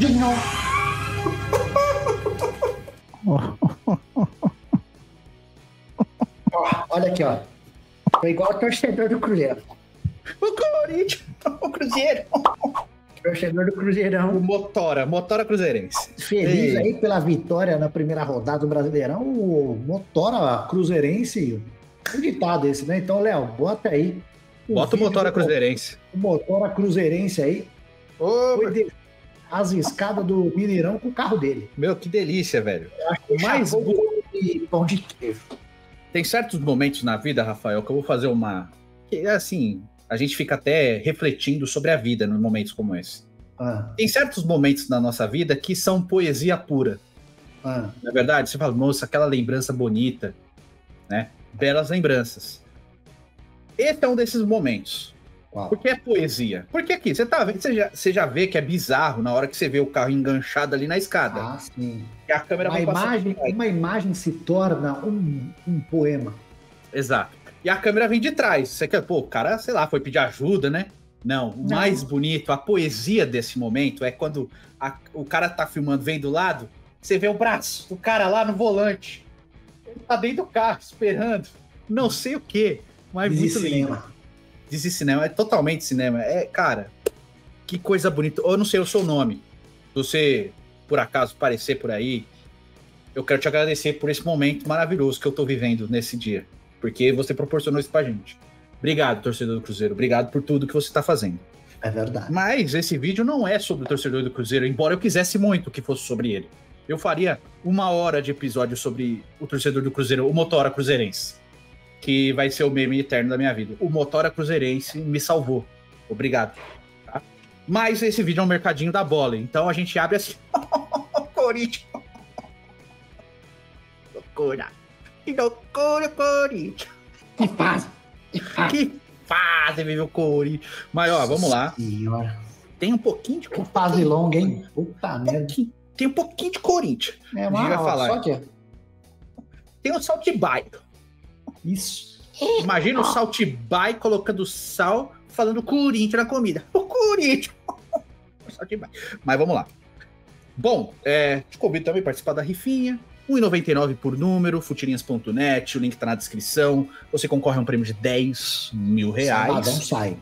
Dinho. Ó, olha aqui, ó. Foi igual o torcedor do Cruzeiro. O Corinthians, o Cruzeiro. Torcedor do Cruzeirão. O Motora Cruzeirense. Feliz aí pela vitória na primeira rodada do Brasileirão. O Motora Cruzeirense. Um ditado esse, né? Então, Léo, bota aí. Bota o Motora Cruzeirense. O Motora Cruzeirense aí. Foi as escadas do Mineirão com o carro dele. Meu, que delícia, velho. Mais pão de queijo. Tem certos momentos na vida, Rafael, que eu vou fazer uma... Assim, a gente fica até refletindo sobre a vida nos momentos como esse. Tem certos momentos na nossa vida que são poesia pura. Na verdade, você fala, moça, aquela lembrança bonita, né? Belas lembranças. Esse é um desses momentos. Uau. Porque é poesia. Porque aqui, você já vê que é bizarro na hora que você vê o carro enganchado ali na escada. Ah, sim. E a câmera Uma imagem se torna um poema. Exato. E a câmera vem de trás. Você quer, pô, o cara, sei lá, foi pedir ajuda, né? Não, o mais bonito, a poesia desse momento é quando o cara tá filmando, vem do lado, você vê o braço do cara lá no volante. Ele tá dentro do carro, esperando. Não sei o quê, mas muito lindo. Diz cinema, é totalmente cinema. É, cara, que coisa bonita. Eu não sei o seu nome. Se você, por acaso, aparecer por aí, eu quero te agradecer por esse momento maravilhoso que eu tô vivendo nesse dia. Porque você proporcionou isso pra gente. Obrigado, torcedor do Cruzeiro. Obrigado por tudo que você tá fazendo. É verdade. Mas esse vídeo não é sobre o torcedor do Cruzeiro, embora eu quisesse muito que fosse sobre ele. Eu faria 1 hora de episódio sobre o torcedor do Cruzeiro, o Motora Cruzeirense, que vai ser o meme eterno da minha vida. O Motora Cruzeirense me salvou. Obrigado. Tá? Mas esse vídeo é um mercadinho da bola, então a gente abre assim... Corinthians. Loucura. Que loucura, Corinthians. Que fase. Que fase, viu, Corinthians. Mas, ó, vamos lá. Senhora. Tem um pouquinho de... Que fase longa, hein? Puta merda. Tem um pouquinho de Corinthians. É, a gente vai falar. Só que... Tem um Saltibai. Isso. Imagina o Saltibai colocando sal, falando Corinthians na comida. O Corinthians. Mas vamos lá. Bom, te convido também a participar da rifinha. R$1,99 por número, futirinhas.net, o link tá na descrição. Você concorre a um prêmio de R$10.000. Sabadão sai.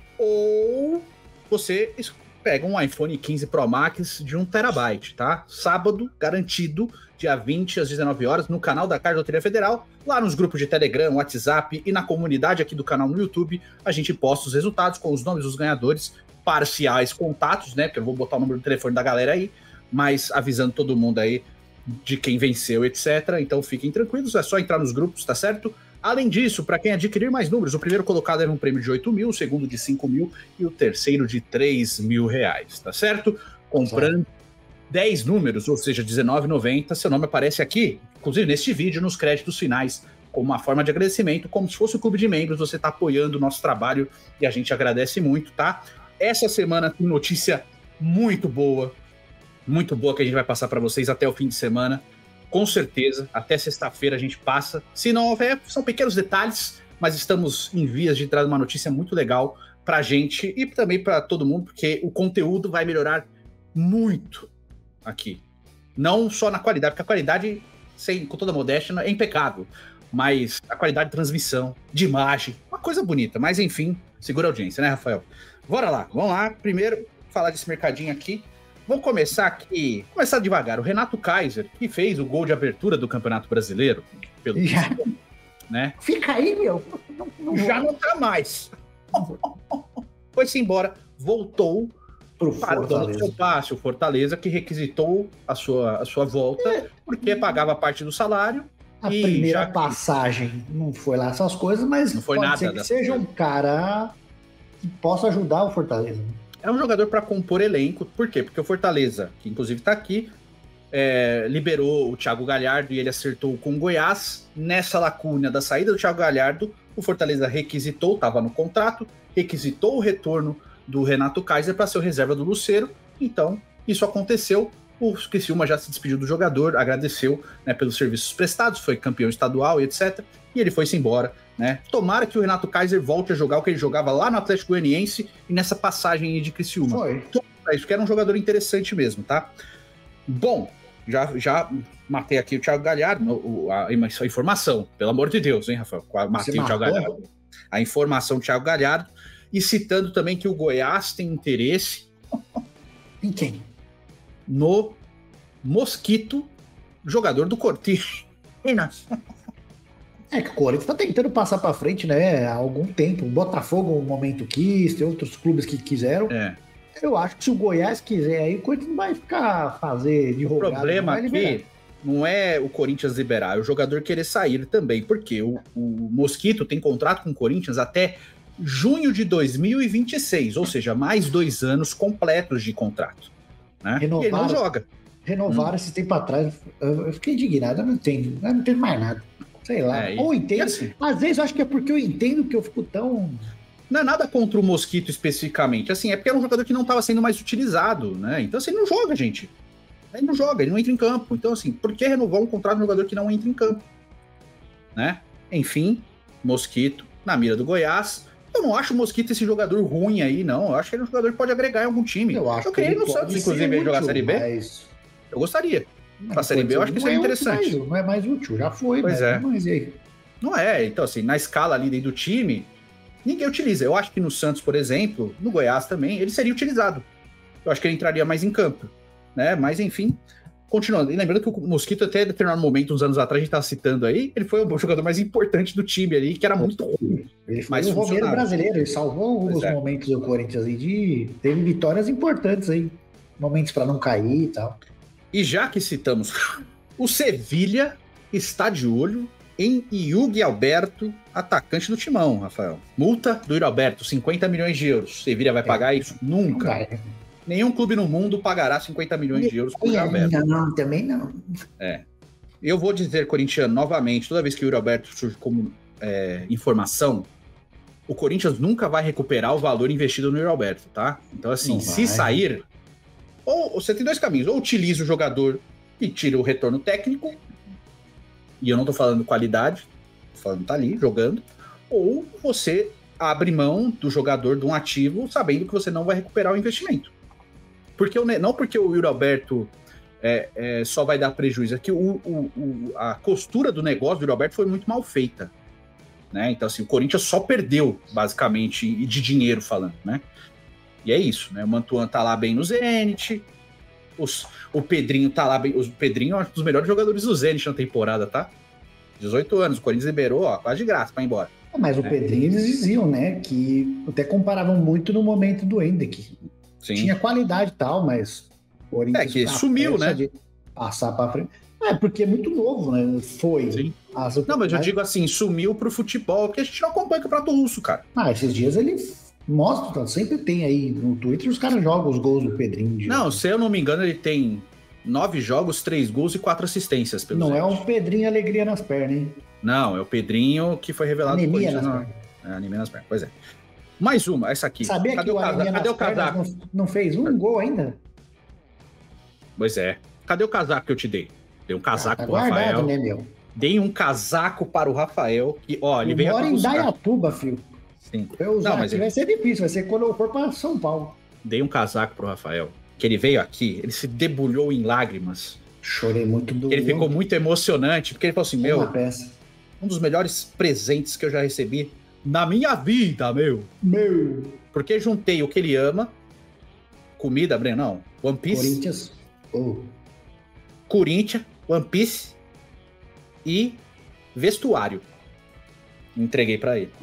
Ou você pega um iPhone 15 Pro Max de 1 TB, tá? Sábado, garantido, dia 20 às 19 horas, no canal da Card Loteria Federal, lá nos grupos de Telegram, WhatsApp e na comunidade aqui do canal no YouTube, a gente posta os resultados com os nomes dos ganhadores, parciais contatos, né? Porque eu vou botar o número do telefone da galera aí, mas avisando todo mundo aí de quem venceu, etc. Então fiquem tranquilos, é só entrar nos grupos, tá certo? Além disso, para quem adquirir mais números, o primeiro colocado era um prêmio de 8 mil, o segundo de 5 mil e o terceiro de 3 mil reais, tá certo? Comprando 10 números, ou seja, R$19,90, seu nome aparece aqui, inclusive neste vídeo, nos créditos finais, como uma forma de agradecimento, como se fosse um clube de membros, você tá apoiando o nosso trabalho e a gente agradece muito, tá? Essa semana tem notícia muito boa que a gente vai passar para vocês até o fim de semana. Com certeza, até sexta-feira a gente passa. Se não houver, são pequenos detalhes, mas estamos em vias de trazer uma notícia muito legal pra gente e também para todo mundo, porque o conteúdo vai melhorar muito aqui. Não só na qualidade, porque a qualidade, com toda modéstia, é impecável, mas a qualidade de transmissão, de imagem, uma coisa bonita. Mas enfim, segura a audiência, né, Rafael? Bora lá, vamos lá. Primeiro, falar desse mercadinho aqui. Vamos começar aqui, começar devagar. O Renato Kaiser, que fez o gol de abertura do Campeonato Brasileiro, né? Fica aí, meu. Já não tá mais. Foi-se embora, voltou para o dono do seu passe, o Fortaleza, que requisitou a sua volta, porque pagava parte do salário. A primeira passagem não foi lá essas coisas, mas não foi pode nada ser que seja um cara que possa ajudar o Fortaleza. É um jogador para compor elenco. Por quê? Porque o Fortaleza, que inclusive está aqui, liberou o Thiago Galhardo e ele acertou com o Goiás. Nessa lacuna da saída do Thiago Galhardo, o Fortaleza requisitou, estava no contrato, requisitou o retorno do Renato Kaiser para ser o reserva do Lucero. Então, isso aconteceu. O Criciúma já se despediu do jogador, agradeceu, né, pelos serviços prestados, foi campeão estadual e etc. E ele foi-se embora, né? Tomara que o Renato Kaiser volte a jogar o que ele jogava lá no Atlético Goianiense e nessa passagem de Criciúma. pra isso, que era um jogador interessante mesmo, tá? Bom, já matei aqui o Thiago Galhardo, a informação, pelo amor de Deus, hein, Rafael? Matei o Thiago Galhardo. A informação do Thiago Galhardo, e citando também que o Goiás tem interesse... Em quem? No Mosquito, jogador do Corinthians. É que o Corinthians tá tentando passar pra frente, né, há algum tempo. O Botafogo, um momento quis, tem outros clubes que quiseram. Eu acho que se o Goiás quiser aí, o Corinthians não vai ficar fazer de rogado. O problema aqui não é o Corinthians liberar, é o jogador querer sair também, porque o Mosquito tem contrato com o Corinthians até junho de 2026, ou seja, mais 2 anos completos de contrato. Né? E ele não joga. Renovaram esse tempo atrás, eu fiquei indignado, eu não entendo mais nada. Sei lá, ou entendo. Assim, às vezes eu acho que é porque eu entendo que eu fico tão... Não é nada contra o Mosquito especificamente, assim, é porque era um jogador que não estava sendo mais utilizado, né? Então, assim, ele não joga, gente. Ele não joga, ele não entra em campo. Então, assim, por que renovar um contrato de um jogador que não entra em campo? Né? Enfim, Mosquito na mira do Goiás. Eu não acho o Mosquito esse jogador ruim aí, não. Eu acho que ele é um jogador que pode agregar em algum time. Eu queria ele no Santos, inclusive, ele jogar a Série B. Mas... Eu gostaria. Pra Série B, eu acho que seria interessante. Não é mais útil, já foi, pois é. Mas e aí? Não é, então assim, na escala ali dentro do time, ninguém utiliza. Eu acho que no Santos, por exemplo, no Goiás também, ele seria utilizado. Eu acho que ele entraria mais em campo, né? Mas enfim, continuando. E lembrando que o Mosquito, até determinado momento, uns anos atrás, a gente tava citando aí, ele foi o jogador mais importante do time ali, que era muito ruim. Ele foi o Romero brasileiro, ele salvou alguns momentos do Corinthians aí, teve vitórias importantes aí, momentos para não cair e tal. E já que citamos, o Sevilha está de olho em Yuri Alberto, atacante do Timão, Rafael. Multa do Yuri Alberto, 50 milhões de euros. Sevilha vai pagar isso? Nunca. Nenhum clube no mundo pagará 50 milhões de euros por Yuri Alberto. Não, também não. Eu vou dizer, corintiano, novamente, toda vez que o Yuri Alberto surge como informação, o Corinthians nunca vai recuperar o valor investido no Yuri Alberto, tá? Então, assim, se sair... Ou você tem 2 caminhos, ou utiliza o jogador e tira o retorno técnico, e eu não tô falando qualidade, tô falando tá ali, jogando, ou você abre mão do jogador de um ativo, sabendo que você não vai recuperar o investimento. Não porque o Yuri Alberto só vai dar prejuízo, é que a costura do negócio do Yuri Alberto foi muito mal feita. Né? Então, assim, o Corinthians só perdeu, basicamente, e de dinheiro falando, né? E é isso, né? O Mantuan tá lá bem no Zenit, o Pedrinho tá lá bem... O Pedrinho é um dos melhores jogadores do Zenit na temporada, tá? 18 anos, o Corinthians liberou, quase de graça pra ir embora. Mas o Pedrinho, eles diziam, né, que até comparavam muito no momento do Hendrick. Sim. Tinha qualidade e tal, mas... O Corinthians que sumiu, né? De passar pra frente. Porque é muito novo, né? Foi. Sim. Não, mas eu digo assim, sumiu pro futebol, porque a gente não acompanha o Campeonato Russo, cara. Esses dias ele... Mostra, sempre tem aí no Twitter, os caras jogam os gols do Pedrinho. Não, se eu não me engano, ele tem 9 jogos, 3 gols e 4 assistências. Não é um Pedrinho alegria nas pernas, hein? Não, é o Pedrinho que foi revelado. Anemia nas pernas. Anemia nas pernas, pois é. Mais uma, essa aqui. Sabia que cadê o casaco? Não fez um gol ainda? Pois é. Cadê o casaco que eu te dei? Dei um casaco pro guardado, Rafael. Né, meu? Dei um casaco para o Rafael. Que, ele veio mora em Dayatuba, filho. Sim. Mas vai ser difícil, vai ser quando eu for para São Paulo. Dei um casaco pro Rafael, que ele veio aqui, ele se debulhou em lágrimas. Chorei muito do... Ele ficou muito emocionante, porque ele falou assim, um dos melhores presentes que eu já recebi na minha vida, meu. Porque juntei o que ele ama, comida, Breno, não, One Piece. Corinthians, One Piece e vestuário. Entreguei pra ele.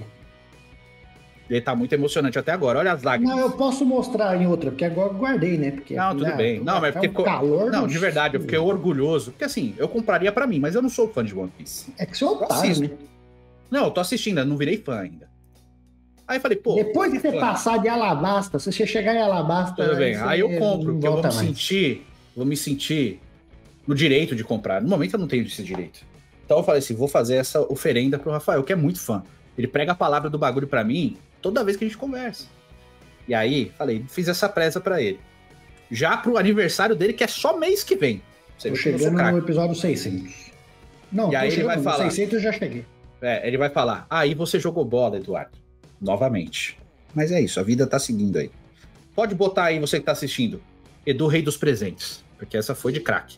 Ele tá muito emocionante até agora, olha as lágrimas. Não, eu posso mostrar em outra, porque agora eu guardei, né? Porque, não, tudo bem. Não, mas porque calor. Não, de verdade, eu fiquei orgulhoso. Porque assim, eu compraria pra mim, mas eu não sou fã de One Piece. É que você é otário, né? Não, eu tô assistindo, eu não virei fã ainda. Aí eu falei, pô... Depois de você passar de Alabasta, se você chegar em Alabasta... Tudo bem, aí eu compro, porque eu vou me sentir no direito de comprar. No momento eu não tenho esse direito. Então eu falei assim, vou fazer essa oferenda pro Rafael, que é muito fã. Ele prega a palavra do bagulho pra mim toda vez que a gente conversa. E aí, falei, fiz essa presa pra ele. Já pro aniversário dele, que é só mês que vem. Tô chegando no episódio 600. Não, e aí ele vai falar... 600 eu já cheguei. Ele vai falar, aí você jogou bola, Eduardo. Novamente. Mas é isso, a vida tá seguindo aí. Pode botar aí, você que tá assistindo, Edu Rei dos Presentes, porque essa foi de craque.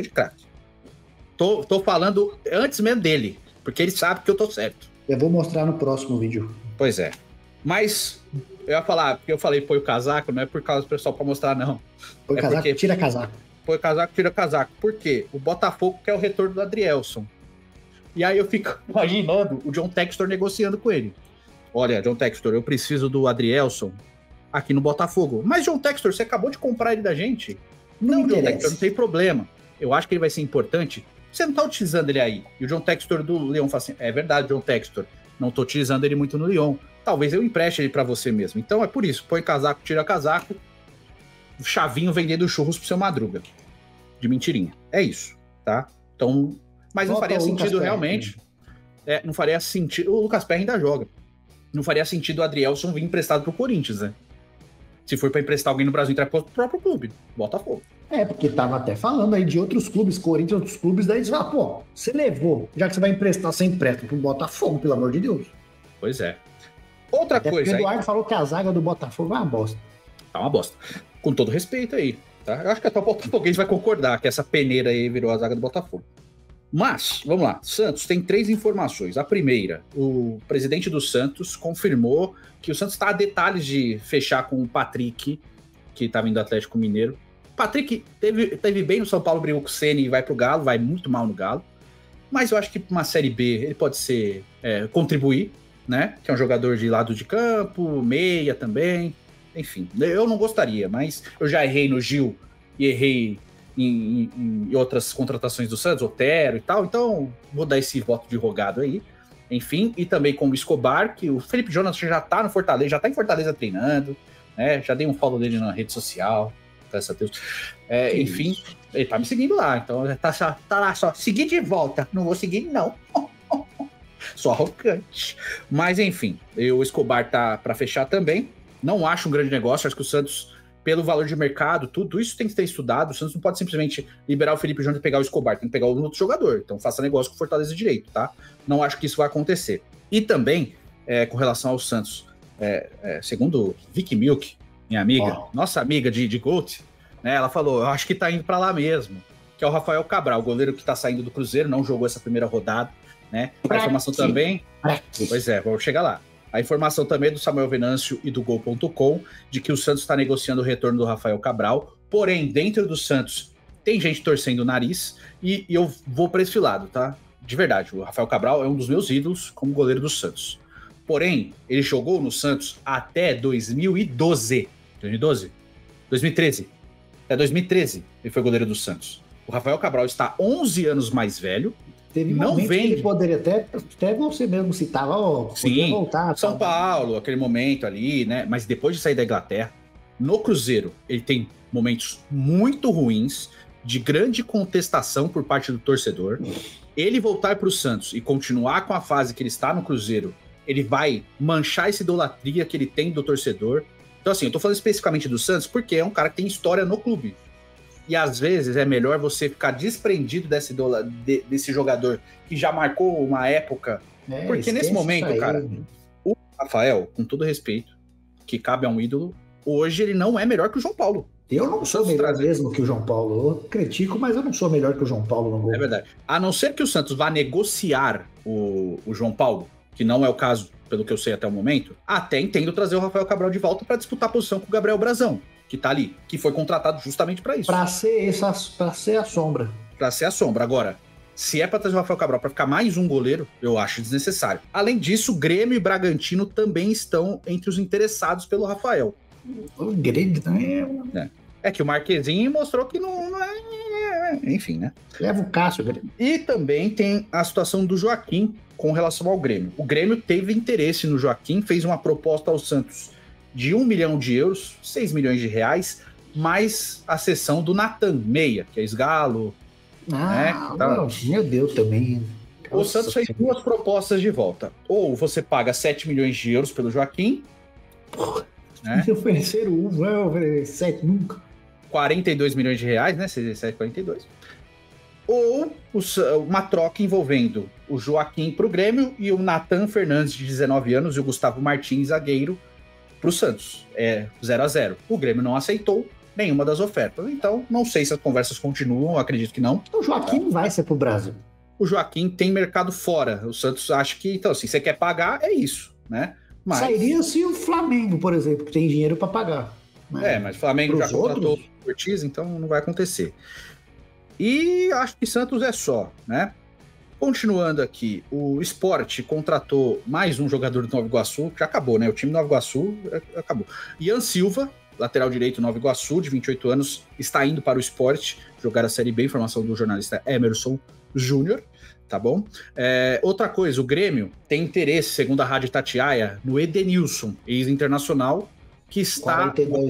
Tô falando antes mesmo dele, porque ele sabe que eu tô certo. Eu vou mostrar no próximo vídeo. Pois é. Mas eu ia falar, porque eu falei põe o casaco, não é por causa do pessoal pra mostrar, não. Põe casaco, porque... tira casaco. Põe casaco, tira casaco. Por quê? O Botafogo quer o retorno do Adrielson. E aí eu fico imaginando o John Textor negociando com ele. Olha, John Textor, eu preciso do Adrielson aqui no Botafogo. Mas, John Textor, você acabou de comprar ele da gente? Não, John Textor, não tem problema. Eu acho que ele vai ser importante. Você não tá utilizando ele aí. E o John Textor do Lyon fala assim, é verdade, John Textor, não tô utilizando ele muito no Lyon. Talvez eu empreste ele pra você mesmo. Então é por isso, põe casaco, tira casaco, chavinho vendendo churros pro seu Madruga. De mentirinha. É isso, tá? Então, mas não faria sentido realmente. Não faria sentido. O Lucas Perry ainda joga. Não faria sentido o Adrielson vir emprestado pro Corinthians, né? Se for pra emprestar alguém no Brasil, entrar pro próprio clube, Botafogo. Porque tava até falando aí de outros clubes, Corinthians, outros clubes, daí eles falam, pô, você levou, já que você vai emprestar, você empresta pro Botafogo, pelo amor de Deus. Pois é. Outra até coisa aí... O Eduardo falou que a zaga do Botafogo é uma bosta. Tá uma bosta. Com todo respeito aí, tá? Eu acho que até o Botafoguense vai concordar que essa peneira aí virou a zaga do Botafogo. Mas, vamos lá, Santos tem 3 informações. A primeira, o presidente do Santos confirmou que o Santos está a detalhes de fechar com o Patrick, que estava indo do Atlético Mineiro. Patrick teve bem no São Paulo, brigou com o Ceni e vai pro Galo, vai muito mal no Galo. Mas eu acho que uma Série B ele pode ser contribuir, né? Que é um jogador de lado de campo, meia também. Enfim, eu não gostaria, mas eu já errei no Gil e errei em outras contratações do Santos, Otero e tal, então vou dar esse voto de rogado aí. Enfim, e também com o Escobar, que o Felipe Jonathan já tá no Fortaleza, já tá em Fortaleza treinando, né? Já dei um follow dele na rede social, graças a Deus. Enfim, isso? Ele tá me seguindo lá, então tá lá só, seguir de volta, não vou seguir não. Só arrogante. Mas enfim, o Escobar tá para fechar também. Não acho um grande negócio, acho que o Santos, pelo valor de mercado, tudo isso tem que ser estudado. O Santos não pode simplesmente liberar o Felipe Jonathan e pegar o Escobar, tem que pegar um outro jogador. Então faça negócio com o Fortaleza direito, tá? Não acho que isso vai acontecer. E também, com relação ao Santos, segundo Vicky Milk, minha amiga, nossa amiga de Gold, né, ela falou, eu acho que tá indo para lá mesmo, que é o Rafael Cabral, o goleiro que tá saindo do Cruzeiro, não jogou essa primeira rodada, né? A informação também... Pois é, vamos chegar lá. A informação também do Samuel Venâncio e do Gol.com de que o Santos está negociando o retorno do Rafael Cabral, porém, dentro do Santos tem gente torcendo o nariz e eu vou para esse lado, tá? De verdade, o Rafael Cabral é um dos meus ídolos como goleiro do Santos. Porém, ele jogou no Santos até 2012. 2012? 2013. Até 2013 ele foi goleiro do Santos. O Rafael Cabral está 11 anos mais velho. Teve momentos que ele poderia até você mesmo citava, sim, voltar. São Paulo, aquele momento ali, né? Mas depois de sair da Inglaterra, no Cruzeiro, ele tem momentos muito ruins, de grande contestação por parte do torcedor. Ele voltar para o Santos e continuar com a fase que ele está no Cruzeiro, ele vai manchar essa idolatria que ele tem do torcedor. Então, assim, eu tô falando especificamente do Santos porque é um cara que tem história no clube. E às vezes é melhor você ficar desprendido desse jogador que já marcou uma época. Porque nesse momento, cara, o Rafael, com todo respeito, que cabe a um ídolo, hoje ele não é melhor que o João Paulo. Eu não sou melhor mesmo que o João Paulo. Eu critico, mas eu não sou melhor que o João Paulo no gol. É verdade. A não ser que o Santos vá negociar o João Paulo, que não é o caso, pelo que eu sei até o momento, até entendo trazer o Rafael Cabral de volta para disputar a posição com o Gabriel Brazão, que tá ali, que foi contratado justamente para isso. Para ser a sombra. Para ser a sombra. Agora, se é para trazer o Rafael Cabral para ficar mais um goleiro, eu acho desnecessário. Além disso, Grêmio e Bragantino também estão entre os interessados pelo Rafael. O Grêmio também é que o Marquezinho mostrou que não é... Enfim, né? Leva o Cássio, Grêmio. E também tem a situação do Joaquim com relação ao Grêmio. O Grêmio teve interesse no Joaquim, fez uma proposta ao Santos de 1 milhão de euros, 6 milhões de reais, mais a cessão do Nathan Meia, que é ex-Galo. Meu Deus, também. O Santos fez 2 propostas de volta. Ou você paga 7 milhões de euros pelo Joaquim. Se ofereceram vai oferecer 7 nunca. 42 milhões de reais, né? 42. Ou uma troca envolvendo o Joaquim para o Grêmio e o Nathan Fernandes, de 19 anos, e o Gustavo Martins, zagueiro, para o Santos. É 0-0. O Grêmio não aceitou nenhuma das ofertas. Então, não sei se as conversas continuam, acredito que não. O Joaquim não vai ser pro Brasil. O Joaquim tem mercado fora. O Santos acha que, então, assim, você quer pagar, é isso, né? Mas... Sairia se o Flamengo, por exemplo, que tem dinheiro para pagar. Mas o Flamengo já contratou o Ortiz, então não vai acontecer. E acho que Santos é só, né? Continuando aqui, o Sport contratou mais um jogador do Nova Iguaçu, já acabou, né? O time do Nova Iguaçu acabou. Ian Silva, lateral direito do Nova Iguaçu, de 28 anos, está indo para o Sport jogar a Série B, informação do jornalista Emerson Júnior, tá bom? Outra coisa, o Grêmio tem interesse, segundo a Rádio Itatiaia, no Edenilson, ex-internacional, que está...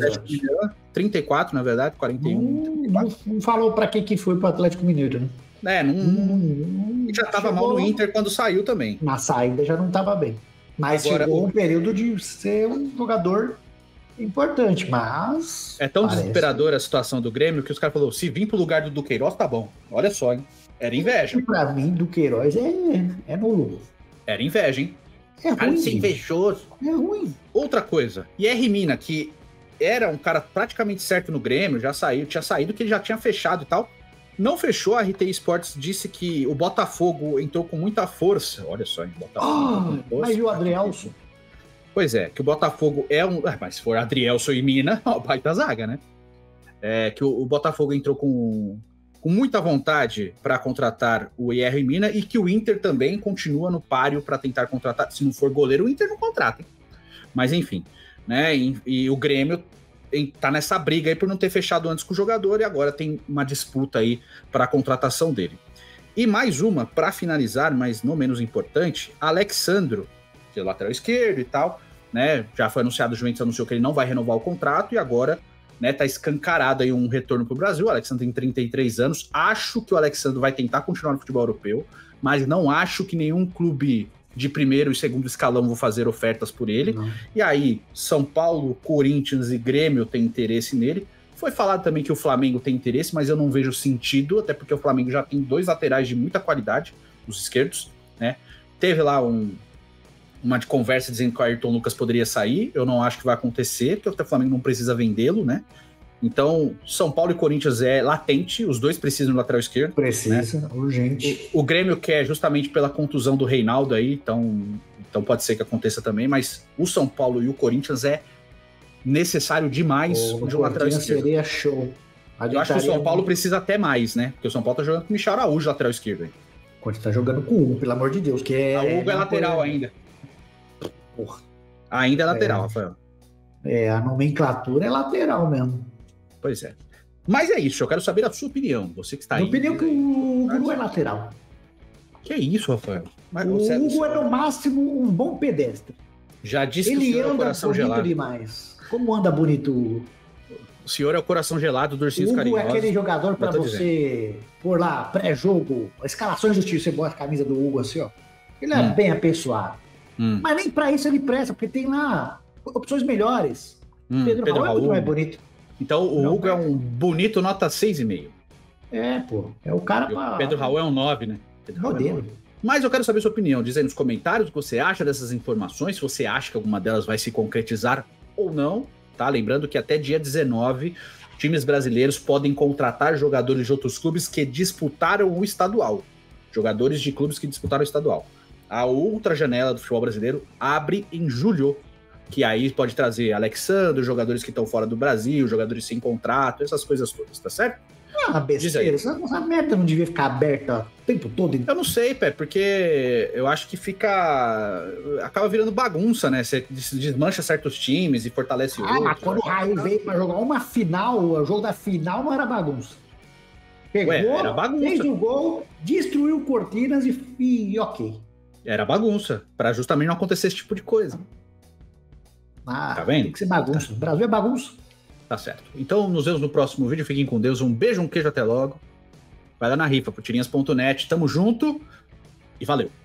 34, na verdade, 41. Não falou para que foi para o Atlético Mineiro, né? Já estava mal no Inter quando saiu também. Na saída já não estava bem. Mas agora, chegou um período de ser um jogador importante, mas... É tão desesperadora a situação do Grêmio que os caras falaram, se vir pro lugar do Duqueiroz, tá bom. Olha só, hein? Era inveja. Pra mim, Duqueiroz é nulo. Era inveja, hein? É ruim. Cara, invejoso. É ruim. Outra coisa, Yerry Mina, que era um cara praticamente certo no Grêmio, tinha saído que ele já tinha fechado e tal. Não fechou, a RTI Sports disse que o Botafogo entrou com muita força. Olha só, hein? Botafogo. Mas e o Adrielson? Pois é, que o Botafogo é um... Mas se for Adrielson e Mina, ó, baita zaga, né? Que o Botafogo entrou com muita vontade para contratar o Yerry Mina e que o Inter também continua no páreo para tentar contratar. Se não for goleiro, o Inter não contrata, hein? Mas enfim, né? E o Grêmio tá nessa briga aí por não ter fechado antes com o jogador e agora tem uma disputa aí para a contratação dele. E mais uma, para finalizar, mas não menos importante, Alexandro, que é lateral esquerdo e tal, né? Já foi anunciado, o Juventus anunciou que ele não vai renovar o contrato e agora, né, tá escancarado aí um retorno pro Brasil. O Alexandro tem 33 anos. Acho que o Alexandro vai tentar continuar no futebol europeu, mas não acho que nenhum clube de primeiro e segundo escalão vão fazer ofertas por ele. Não. E aí, São Paulo, Corinthians e Grêmio têm interesse nele. Foi falado também que o Flamengo tem interesse, mas eu não vejo sentido, até porque o Flamengo já tem 2 laterais de muita qualidade, os esquerdos, né? Teve lá uma de conversa dizendo que o Ayrton Lucas poderia sair. Eu não acho que vai acontecer, porque o Flamengo não precisa vendê-lo, né? Então, São Paulo e Corinthians é latente, os dois precisam do lateral esquerdo. Precisa, né? Urgente. O Grêmio quer justamente pela contusão do Reinaldo aí, então pode ser que aconteça também, mas o São Paulo e o Corinthians é necessário demais de um lateral esquerdo. Seria show. Eu acho que o São Paulo precisa até mais, né? Porque o São Paulo tá jogando com o Michel Araújo, lateral esquerdo aí. Quando tá jogando com o Hugo, pelo amor de Deus, que é... O Hugo é lateral ainda. Porra. Ainda é lateral, Rafael. A nomenclatura é lateral mesmo. Pois é. Mas é isso, eu quero saber a sua opinião. Você que está aí. Minha opinião é que o Hugo não é lateral. Que isso, Rafael? Mas o Hugo é no máximo um bom pedestre. Já disse que o senhor é o coração gelado. Demais. Como anda bonito o Hugo? O senhor é o coração gelado do Ursinhos Carinhosos. Carinhosos. É aquele jogador para você pôr lá, pré-jogo, escalações do time, você bota a camisa do Hugo assim, ó. Ele é bem apessoado. Mas nem para isso ele presta, porque tem lá opções melhores. Pedro Raul é muito mais bonito. Então o Hugo é um bonito nota 6,5. Pô. É o cara pra... Pedro Raul é um 9, né? Mas eu quero saber sua opinião. Diz aí nos comentários o que você acha dessas informações, se você acha que alguma delas vai se concretizar ou não, tá? Lembrando que até dia 19, times brasileiros podem contratar jogadores de outros clubes que disputaram o estadual. Jogadores de clubes que disputaram o estadual. A outra janela do futebol brasileiro abre em julho, que aí pode trazer Alexandre, jogadores que estão fora do Brasil, jogadores sem contrato, essas coisas todas, tá certo? Besteira, essa merda não devia ficar aberta o tempo todo. Eu não sei, Pé, porque eu acho que acaba virando bagunça, né? Você desmancha certos times e fortalece outros. Mas quando o Raí veio pra jogar uma final, o jogo da final não era bagunça. Pegou, era bagunça. Fez o gol, destruiu Cortinas e ok. Era bagunça, pra justamente não acontecer esse tipo de coisa. Tá vendo? Tem que ser bagunça. O Brasil é bagunça. Tá certo. Então, nos vemos no próximo vídeo. Fiquem com Deus. Um beijo, um queijo, até logo. Vai lá na rifa, pro tirinhas.net. Tamo junto e valeu.